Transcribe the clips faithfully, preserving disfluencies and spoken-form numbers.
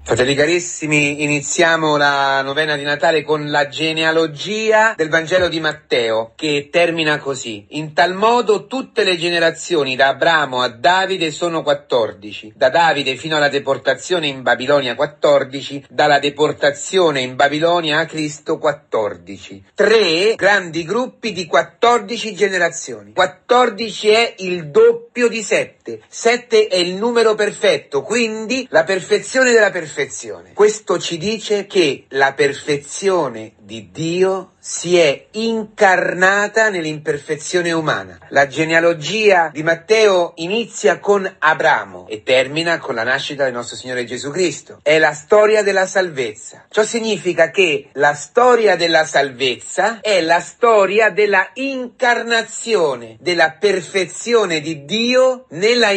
Fratelli carissimi, iniziamo la novena di Natale con la genealogia del Vangelo di Matteo, che termina così. In tal modo tutte le generazioni da Abramo a Davide sono quattordici, da Davide fino alla deportazione in Babilonia quattordici, dalla deportazione in Babilonia a Cristo quattordici. Tre grandi gruppi di quattordici generazioni. quattordici è il doppio di sette. sette è il numero perfetto, quindi la perfezione della perfezione. Questo ci dice che la perfezione di Dio si è incarnata nell'imperfezione umana. La genealogia di Matteo inizia con Abramo e termina con la nascita del nostro Signore Gesù Cristo. È la storia della salvezza. Ciò significa che la storia della salvezza è la storia della incarnazione, della perfezione di Dio nella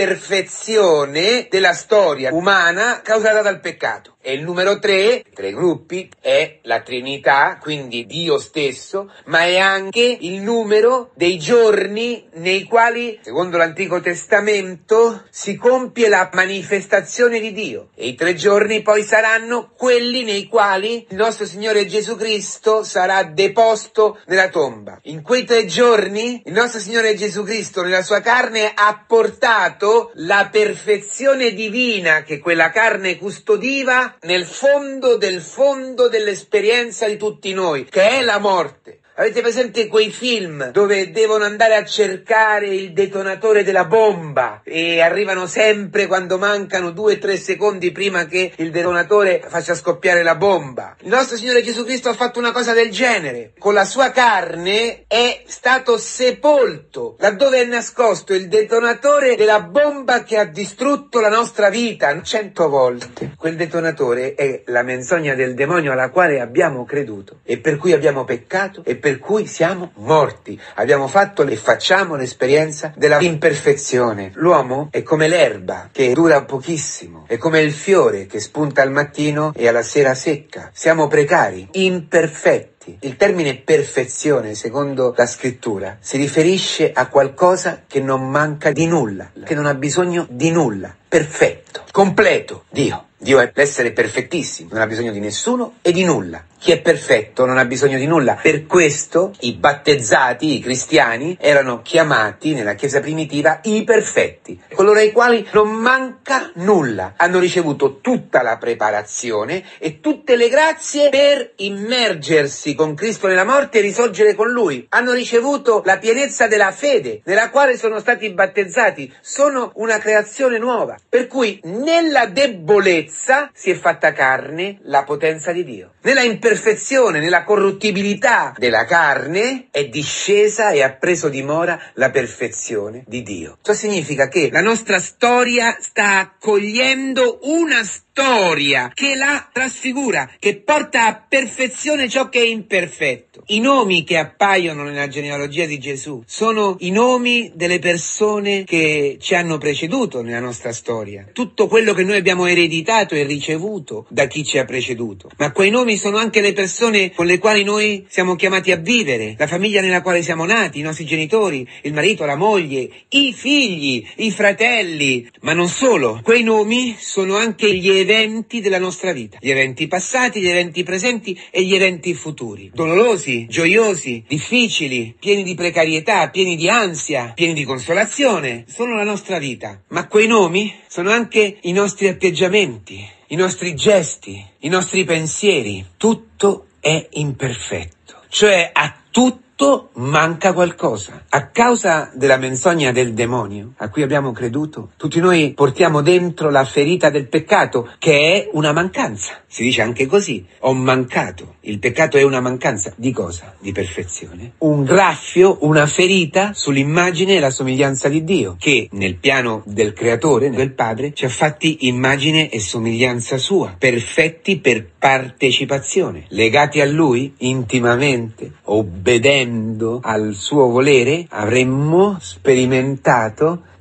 imperfezione della storia umana causata dal peccato. E il numero tre, tre gruppi, è la Trinità, quindi Dio stesso, ma è anche il numero dei giorni nei quali, secondo l'Antico Testamento, si compie la manifestazione di Dio. E i tre giorni poi saranno quelli nei quali il nostro Signore Gesù Cristo sarà deposto nella tomba. In quei tre giorni il nostro Signore Gesù Cristo nella sua carne ha portato la perfezione divina che quella carne custodiva nel fondo del fondo dell'esperienza di tutti noi, che è la morte. Avete presente quei film dove devono andare a cercare il detonatore della bomba e arrivano sempre quando mancano due o tre secondi prima che il detonatore faccia scoppiare la bomba? Il nostro Signore Gesù Cristo ha fatto una cosa del genere. Con la sua carne è stato sepolto laddove è nascosto il detonatore della bomba che ha distrutto la nostra vita cento volte. Quel detonatore è la menzogna del demonio alla quale abbiamo creduto e per cui abbiamo peccato e per cui siamo morti. Abbiamo fatto e facciamo l'esperienza della imperfezione. L'uomo è come l'erba che dura pochissimo, è come il fiore che spunta al mattino e alla sera secca. Siamo precari, imperfetti. Il termine perfezione, secondo la scrittura, si riferisce a qualcosa che non manca di nulla, che non ha bisogno di nulla. Perfetto, completo, Dio. Dio è l'essere perfettissimo, non ha bisogno di nessuno e di nulla. Chi è perfetto non ha bisogno di nulla. Per questo i battezzati, i cristiani, erano chiamati nella Chiesa primitiva i perfetti, coloro ai quali non manca nulla. Hanno ricevuto tutta la preparazione e tutte le grazie per immergersi con Cristo nella morte e risorgere con Lui. Hanno ricevuto la pienezza della fede, nella quale sono stati battezzati. Sono una creazione nuova. Per cui nella debolezza si è fatta carne la potenza di Dio. Nella imperfezione, nella corruttibilità della carne è discesa e ha preso dimora la perfezione di Dio. Ciò significa che la nostra storia sta accogliendo una storia che la trasfigura, che porta a perfezione ciò che è imperfetto. I nomi che appaiono nella genealogia di Gesù sono i nomi delle persone che ci hanno preceduto nella nostra storia. Tutto quello che noi abbiamo ereditato e ricevuto da chi ci ha preceduto. Ma quei nomi sono anche le persone con le quali noi siamo chiamati a vivere, la famiglia nella quale siamo nati, i nostri genitori, il marito, la moglie, i figli, i fratelli. Ma non solo, quei nomi sono anche gli eventi della nostra vita, gli eventi passati, gli eventi presenti e gli eventi futuri, dolorosi, gioiosi, difficili, pieni di precarietà, pieni di ansia, pieni di consolazione, sono la nostra vita. Ma quei nomi sono anche i nostri atteggiamenti, i nostri gesti, i nostri pensieri. Tutto è imperfetto, cioè a tutto manca qualcosa. A causa della menzogna del demonio a cui abbiamo creduto, tutti noi portiamo dentro la ferita del peccato, che è una mancanza. Si dice anche così, ho mancato. Il peccato è una mancanza. Di cosa? Di perfezione. Un graffio, una ferita sull'immagine e la somiglianza di Dio, che nel piano del creatore, del Padre, ci ha fatti immagine e somiglianza sua, perfetti per partecipazione, legati a Lui intimamente, obbedendo al suo volere, avremmo sperimentato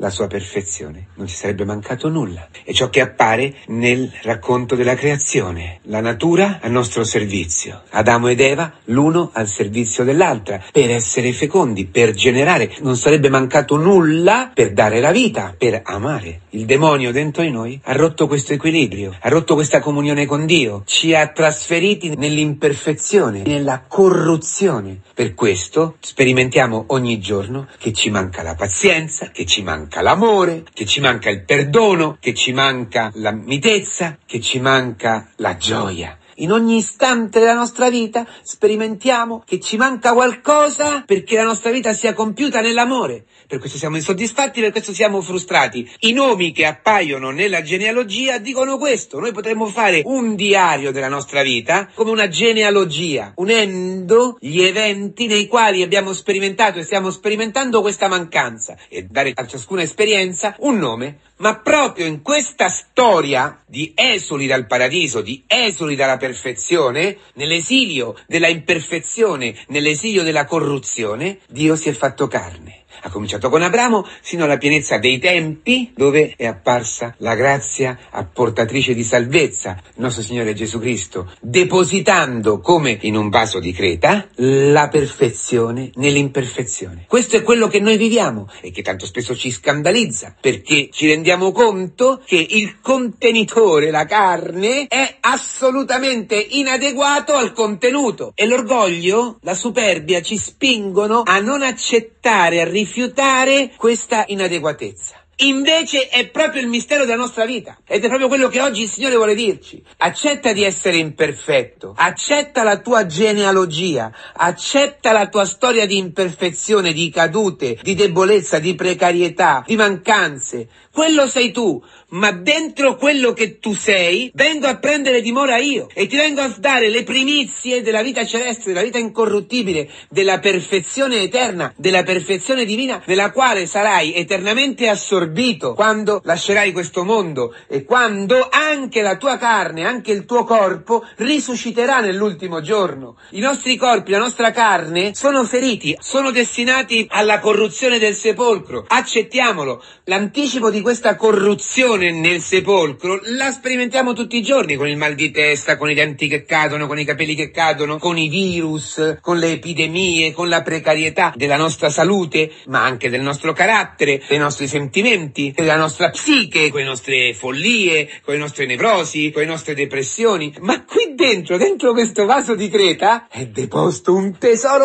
la sua perfezione, non ci sarebbe mancato nulla. È ciò che appare nel racconto della creazione. La natura a nostro servizio, Adamo ed Eva l'uno al servizio dell'altra, per essere fecondi, per generare. Non sarebbe mancato nulla per dare la vita, per amare. Il demonio dentro di noi ha rotto questo equilibrio, ha rotto questa comunione con Dio, ci ha trasferiti nell'imperfezione, nella corruzione. Per questo sperimentiamo ogni giorno che ci manca la pazienza, che ci manca l'amore, che ci manca il perdono, che ci manca la mitezza, che ci manca la gioia. In ogni istante della nostra vita sperimentiamo che ci manca qualcosa perché la nostra vita sia compiuta nell'amore. Per questo siamo insoddisfatti, per questo siamo frustrati. I nomi che appaiono nella genealogia dicono questo. Noi potremmo fare un diario della nostra vita come una genealogia, unendo gli eventi nei quali abbiamo sperimentato e stiamo sperimentando questa mancanza e dare a ciascuna esperienza un nome. Ma proprio in questa storia di esuli dal paradiso, di esuli dalla perfezione, nell'esilio della imperfezione, nell'esilio della corruzione, Dio si è fatto carne. Ha cominciato con Abramo sino alla pienezza dei tempi, dove è apparsa la grazia apportatrice di salvezza, il nostro Signore Gesù Cristo, depositando come in un vaso di creta la perfezione nell'imperfezione. Questo è quello che noi viviamo e che tanto spesso ci scandalizza, perché ci rendiamo conto che il contenitore, la carne, è assolutamente inadeguato al contenuto e l'orgoglio, la superbia ci spingono a non accettare, a rifiutare questa inadeguatezza. Invece è proprio il mistero della nostra vita ed è proprio quello che oggi il Signore vuole dirci. Accetta di essere imperfetto, accetta la tua genealogia, accetta la tua storia di imperfezione, di cadute, di debolezza, di precarietà, di mancanze. Quello sei tu, ma dentro quello che tu sei vengo a prendere dimora io e ti vengo a dare le primizie della vita celeste, della vita incorruttibile, della perfezione eterna, della perfezione divina, nella quale sarai eternamente assorbito quando lascerai questo mondo e quando anche la tua carne, anche il tuo corpo risusciterà nell'ultimo giorno. I nostri corpi, la nostra carne sono feriti, sono destinati alla corruzione del sepolcro. Accettiamolo, l'anticipo di questa corruzione nel sepolcro la sperimentiamo tutti i giorni, con il mal di testa, con i denti che cadono, con i capelli che cadono, con i virus, con le epidemie, con la precarietà della nostra salute, ma anche del nostro carattere, dei nostri sentimenti, della nostra psiche, con le nostre follie, con le nostre nevrosi, con le nostre depressioni. Ma qui dentro, dentro questo vaso di creta, è deposto un tesoro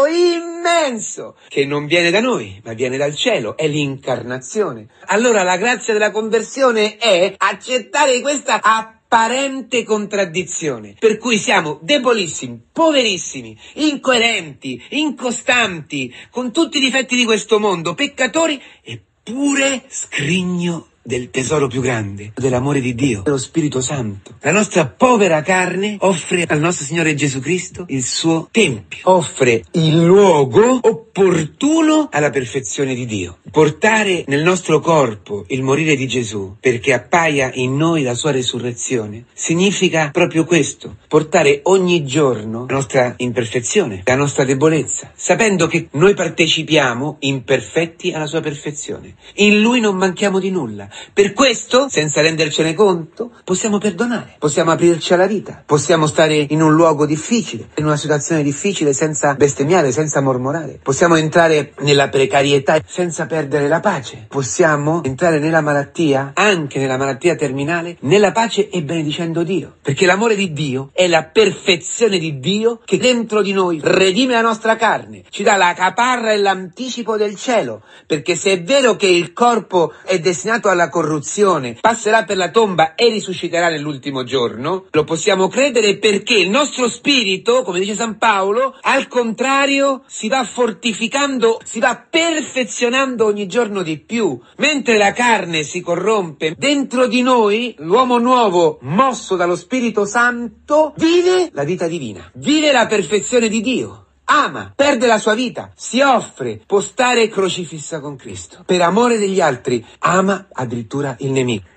immenso che non viene da noi, ma viene dal cielo, è l'incarnazione. Allora la grazia della conversione è accettare questa apparente contraddizione, per cui siamo debolissimi, poverissimi, incoerenti, incostanti, con tutti i difetti di questo mondo, peccatori, eppure scrigno del tesoro più grande, dell'amore di Dio, dello Spirito Santo. La nostra povera carne offre al nostro Signore Gesù Cristo il suo tempio, offre il luogo opportuno alla perfezione di Dio. Portare nel nostro corpo il morire di Gesù perché appaia in noi la sua resurrezione significa proprio questo, portare ogni giorno la nostra imperfezione, la nostra debolezza, sapendo che noi partecipiamo imperfetti alla sua perfezione. In Lui non manchiamo di nulla. Per questo, senza rendercene conto, possiamo perdonare, possiamo aprirci alla vita, possiamo stare in un luogo difficile, in una situazione difficile senza bestemmiare, senza mormorare, possiamo entrare nella precarietà senza perdere la pace, possiamo entrare nella malattia, anche nella malattia terminale, nella pace e benedicendo Dio, perché l'amore di Dio è la perfezione di Dio che dentro di noi redime la nostra carne, ci dà la caparra e l'anticipo del cielo, perché se è vero che il corpo è destinato alla corruzione, passerà per la tomba e risusciterà nell'ultimo giorno, lo possiamo credere perché il nostro spirito, come dice San Paolo, al contrario si va fortificando, si va perfezionando ogni giorno di più. Mentre la carne si corrompe, dentro di noi l'uomo nuovo, mosso dallo Spirito Santo, vive la vita divina, vive la perfezione di Dio. Ama, perde la sua vita, si offre, può stare crocifissa con Cristo. Per amore degli altri, ama addirittura il nemico.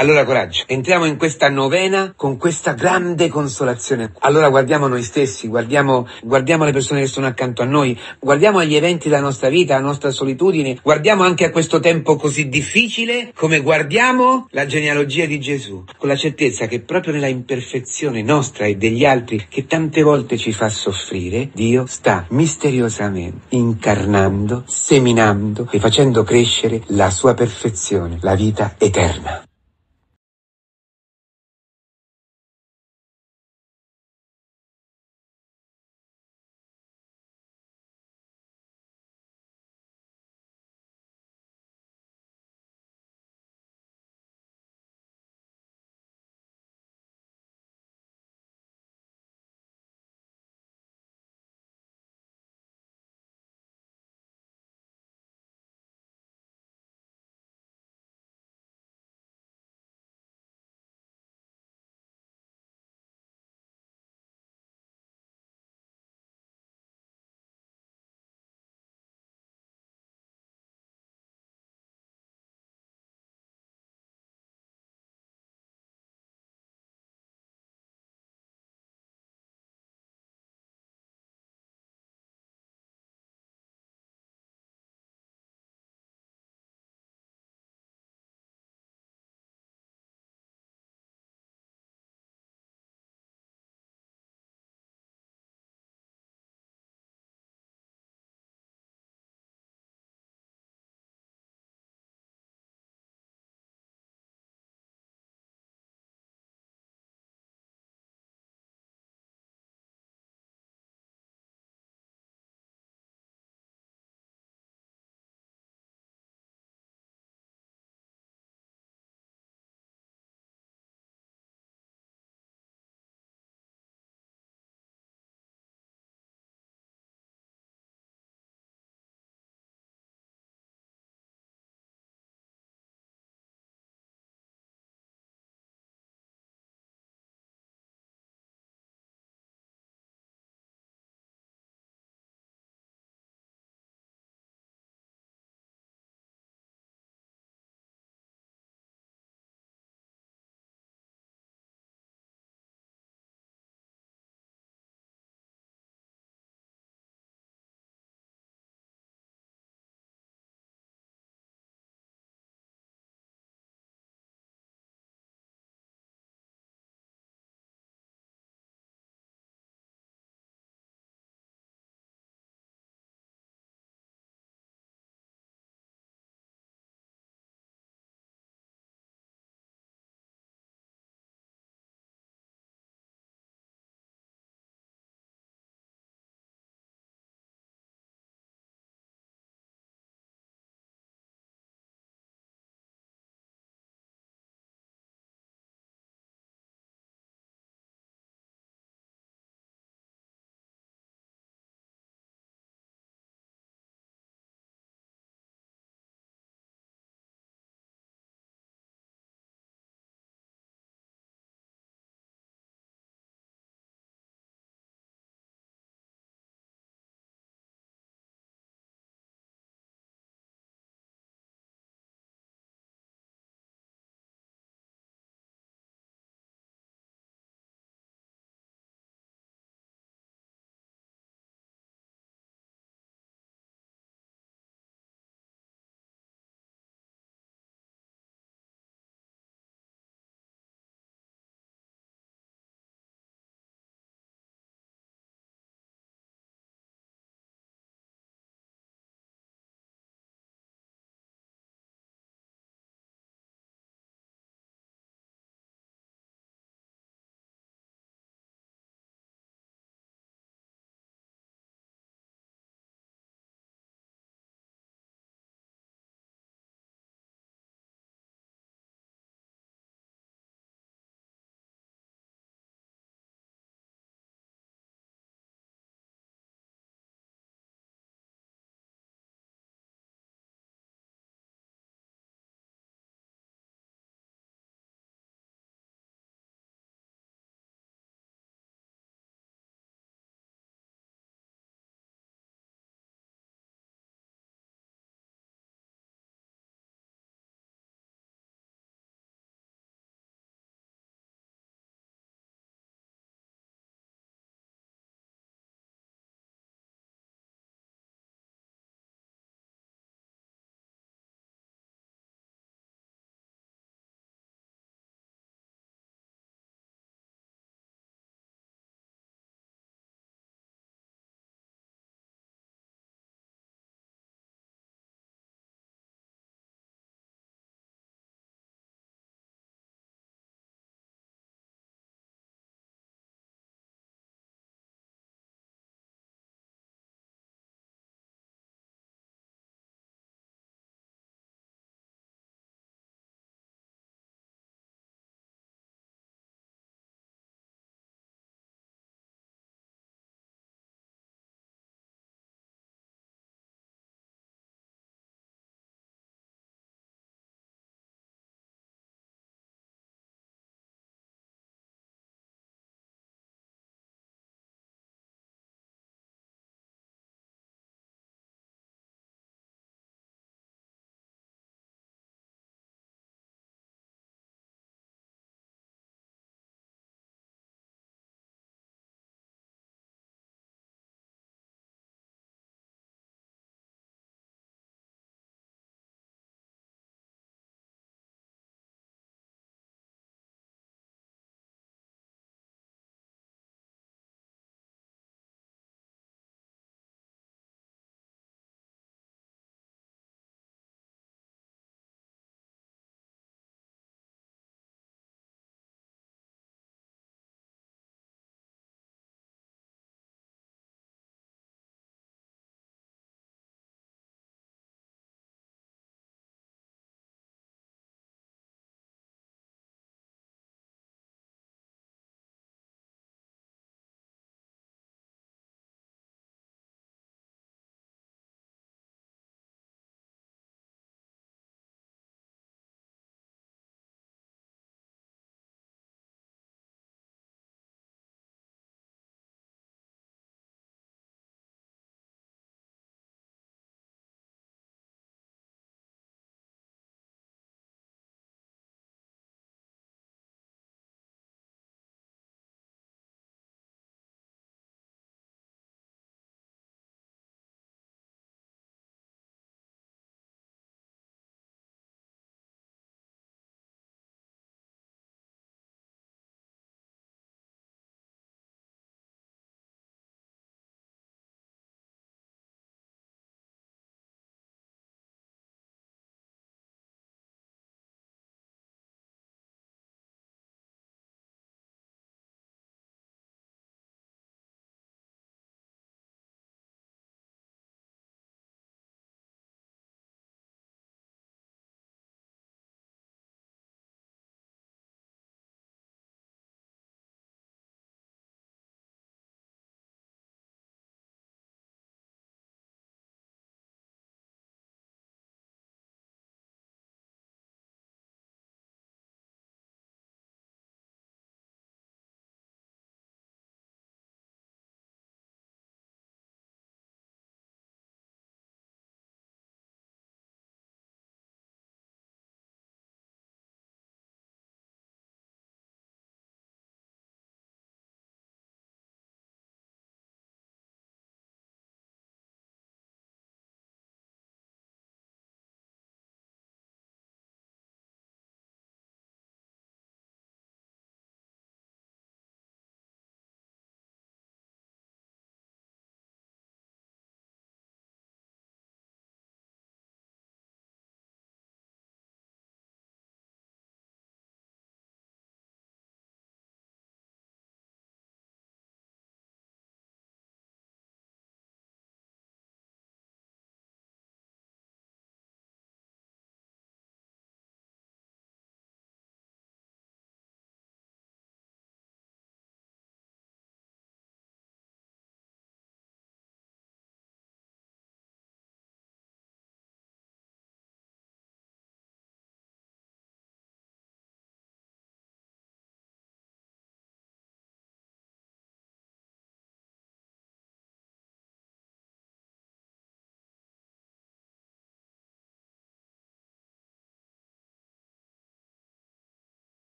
Allora coraggio, entriamo in questa novena con questa grande consolazione. Allora guardiamo noi stessi, guardiamo, guardiamo le persone che sono accanto a noi, guardiamo agli eventi della nostra vita, alla nostra solitudine, guardiamo anche a questo tempo così difficile, come guardiamo la genealogia di Gesù, con la certezza che proprio nella imperfezione nostra e degli altri, che tante volte ci fa soffrire, Dio sta misteriosamente incarnando, seminando e facendo crescere la sua perfezione, la vita eterna.